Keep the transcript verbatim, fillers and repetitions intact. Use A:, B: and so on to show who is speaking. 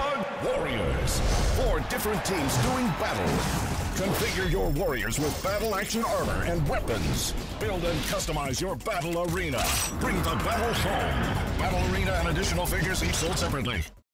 A: Hwhexbug Warriors. Four different teams doing battle. Configure your warriors with battle action armor and weapons. Build and customize your battle arena. Bring the battle home. Battle arena and additional figures each sold separately.